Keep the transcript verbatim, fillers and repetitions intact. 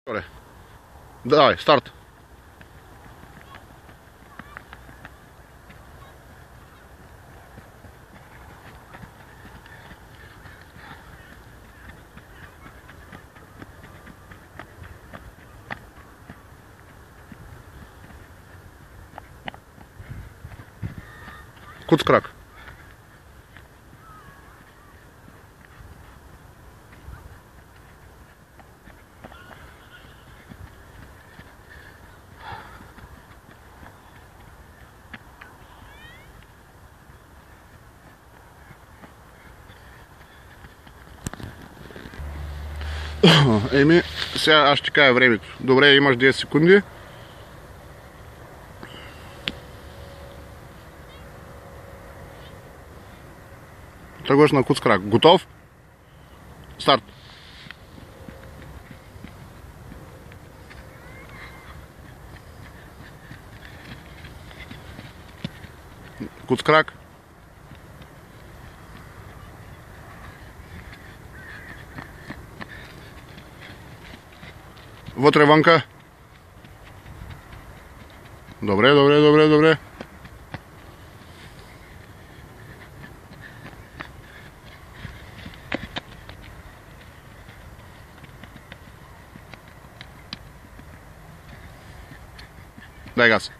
Добре. Давай, старт. Куц крак. Еми, сега аз ще кажа времето. Добре, имаш десет секунди. Тръгваш на куц крак. Готов? Старт. Куц крак. Вътре вънка. Добре, добре, добре, добре. Дай газ.